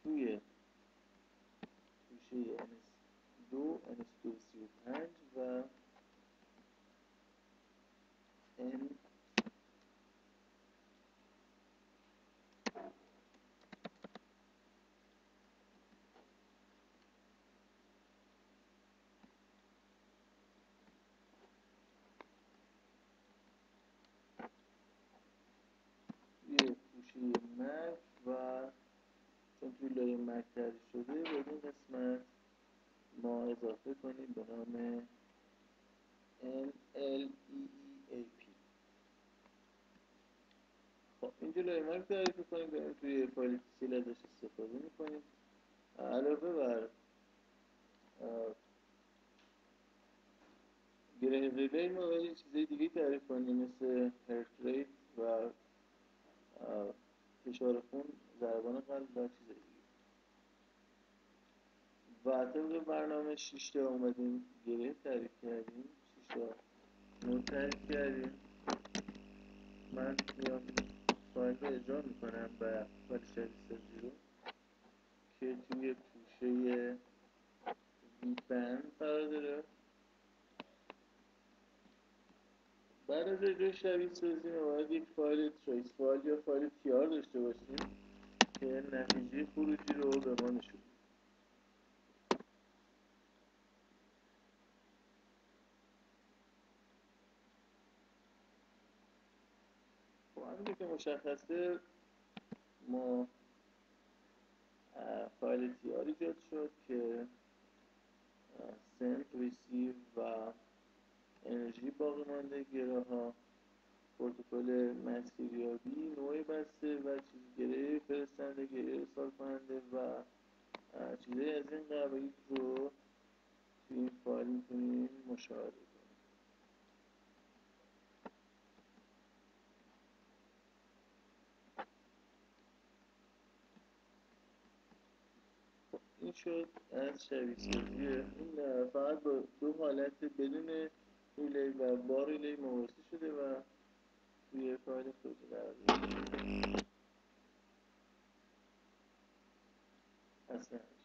توی توشه NS2 NS235 و N توی توشه مک و چون توی لایه مک تعریف شده به این قسمت ما اضافه کنیم به نام NLEEAP. خب اینجا لایه مک تعریف کنیم بریم توی فایل TCL ازش استفاده میکنیم. علاوه بر گره ریلی ما باید یه چیزای دیگه تعریف کنیم مثل هرت ریت و فشار خون، ضربان قلب و چیزای دیگه. و طبق برنامه 6 تا اومدیم گره تعریف کردیم، 6 تا نود تعریف کردیم. من میام فایل رو اجرا میکنم و فایل شبیه سازی رو که توی توشه وی بند قرار داره. بعد از اجرای شبیه سازی ما باید یک فایل تریس فایل یا فایل تیار داشته باشیم که نتیجه خروجی رو به ما نشون بده. خب همینجور که مشخصه ما فایل تیار ایجاد شد که سنت، ریسیو و انرژی باقی مانده گره ها، پروتکل مسیریابی، نوع بسته و چیز گره فرستنده، گره ارسال کننده و چیزایی از این قبیل رو توی این فایل میتونیم مشاهده کنیم. این شد از شبیه سازی. این فقط با دو حالت بدون ریلی و با ریلی مقایسه شده و توی فایل خودی قرار داده.